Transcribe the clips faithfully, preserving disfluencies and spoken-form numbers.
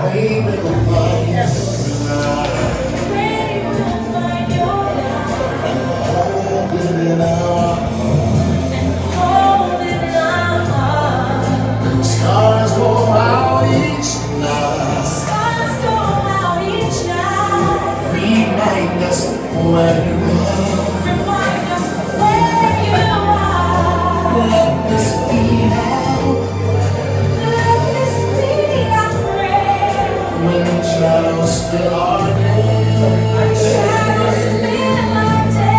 Maybe we'll find your light. Maybe we'll find your light. And hold it in our heart. And hold it in our heart. When stars go out each night. Stars go out each night. Remind us where you are. Remind us where you are. Let this be our Let this be our prayer. when shadows fill our day. When shadows fill our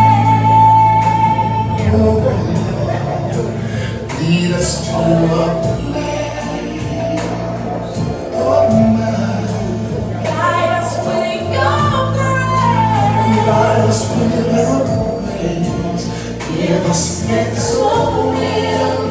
day. Lead us to a place of mine. Guide us with your grace. Guide us with your grace. Give us that soul will